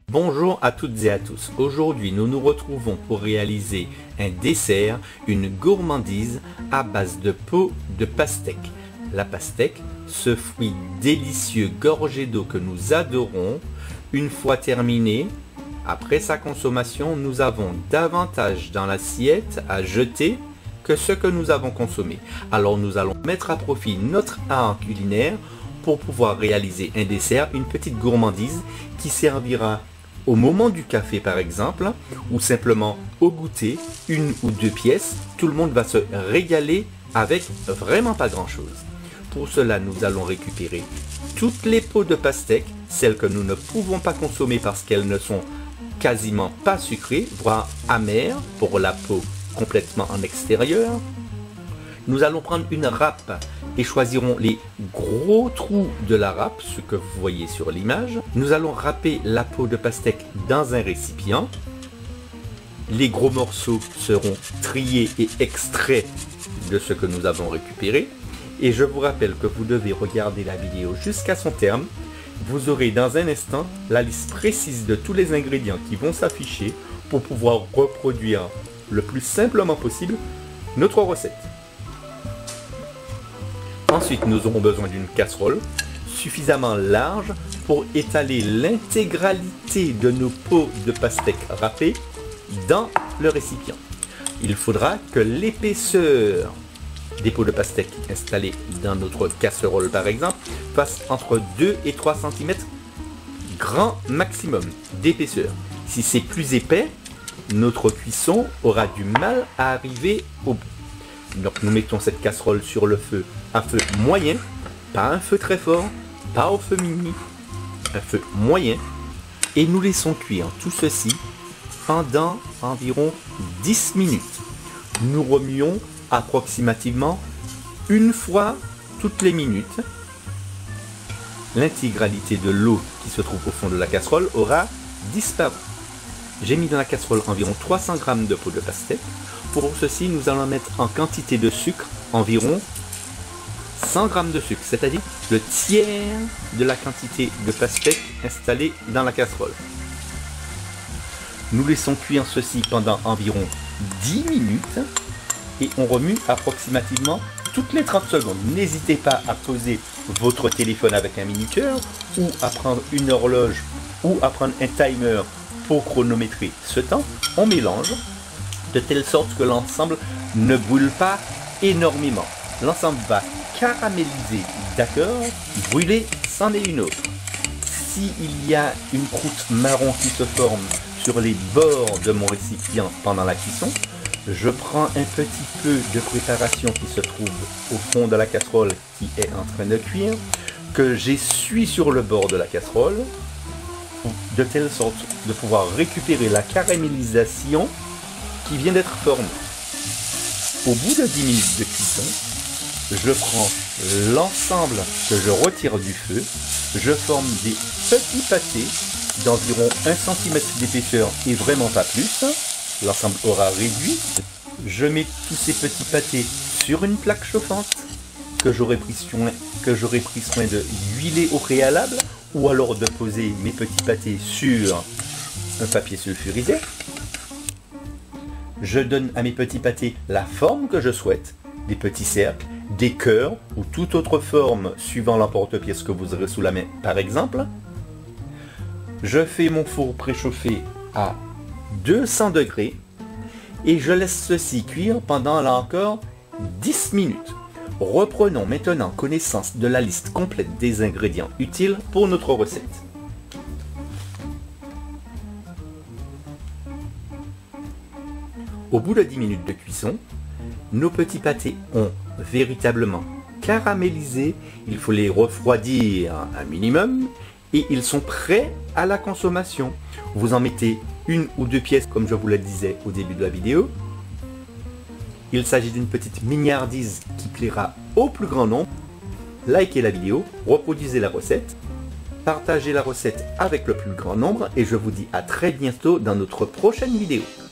Bonjour à toutes et à tous. Aujourd'hui, nous nous retrouvons pour réaliser un dessert, une gourmandise à base de peau de pastèque. La pastèque, ce fruit délicieux gorgé d'eau que nous adorons, une fois terminé, après sa consommation, nous avons davantage dans l'assiette à jeter que ce que nous avons consommé. Alors nous allons mettre à profit notre art culinaire pour pouvoir réaliser un dessert, une petite gourmandise qui servira au moment du café par exemple, ou simplement au goûter, une ou deux pièces. Tout le monde va se régaler avec vraiment pas grand chose. Pour cela, nous allons récupérer toutes les peaux de pastèque, celles que nous ne pouvons pas consommer parce qu'elles ne sont quasiment pas sucrées, voire amères pour la peau complètement en extérieur. Nous allons prendre une râpe et choisirons les gros trous de la râpe, ce que vous voyez sur l'image. Nous allons râper la peau de pastèque dans un récipient. Les gros morceaux seront triés et extraits de ce que nous avons récupéré. Et je vous rappelle que vous devez regarder la vidéo jusqu'à son terme. Vous aurez dans un instant la liste précise de tous les ingrédients qui vont s'afficher pour pouvoir reproduire le plus simplement possible notre recette. Ensuite, nous aurons besoin d'une casserole suffisamment large pour étaler l'intégralité de nos peaux de pastèque râpées dans le récipient. Il faudra que l'épaisseur des peaux de pastèque installées dans notre casserole par exemple fasse entre 2 et 3 cm grand maximum d'épaisseur. Si c'est plus épais, notre cuisson aura du mal à arriver au bout. Donc nous mettons cette casserole sur le feu à feu moyen, pas un feu très fort, pas au feu mini, un feu moyen, et nous laissons cuire tout ceci pendant environ 10 minutes. Nous remuons approximativement une fois toutes les minutes. L'intégralité de l'eau qui se trouve au fond de la casserole aura disparu. J'ai mis dans la casserole environ 300 g de peau de pastèque. Pour ceci, nous allons mettre en quantité de sucre environ 100 g de sucre, c'est-à-dire le tiers de la quantité de pastèque installée dans la casserole. Nous laissons cuire ceci pendant environ 10 minutes et on remue approximativement toutes les 30 secondes. N'hésitez pas à poser votre téléphone avec un minuteur ou à prendre une horloge ou à prendre un timer pour chronométrer ce temps. On mélange de telle sorte que l'ensemble ne brûle pas énormément. L'ensemble va caraméliser, d'accord, brûler, c'en est une autre. S'il y a une croûte marron qui se forme sur les bords de mon récipient pendant la cuisson, je prends un petit peu de préparation qui se trouve au fond de la casserole qui est en train de cuire, que j'essuie sur le bord de la casserole, de telle sorte de pouvoir récupérer la caramélisation qui vient d'être formée. Au bout de 10 minutes de cuisson, je prends l'ensemble que je retire du feu, je forme des petits pâtés d'environ 1 cm d'épaisseur et vraiment pas plus. L'ensemble aura réduit. Je mets tous ces petits pâtés sur une plaque chauffante que j'aurai pris soin de huiler au préalable, ou alors de poser mes petits pâtés sur un papier sulfurisé. Je donne à mes petits pâtés la forme que je souhaite, des petits cercles, des cœurs ou toute autre forme suivant l'emporte-pièce que vous aurez sous la main par exemple. Je fais mon four préchauffé à 200 degrés et je laisse ceci cuire pendant là encore 10 minutes. Reprenons maintenant connaissance de la liste complète des ingrédients utiles pour notre recette. Au bout de 10 minutes de cuisson, nos petits pâtés ont véritablement caramélisé. Il faut les refroidir un minimum et ils sont prêts à la consommation. Vous en mettez une ou deux pièces comme je vous le disais au début de la vidéo. Il s'agit d'une petite mignardise qui plaira au plus grand nombre. Likez la vidéo, reproduisez la recette, partagez la recette avec le plus grand nombre et je vous dis à très bientôt dans notre prochaine vidéo.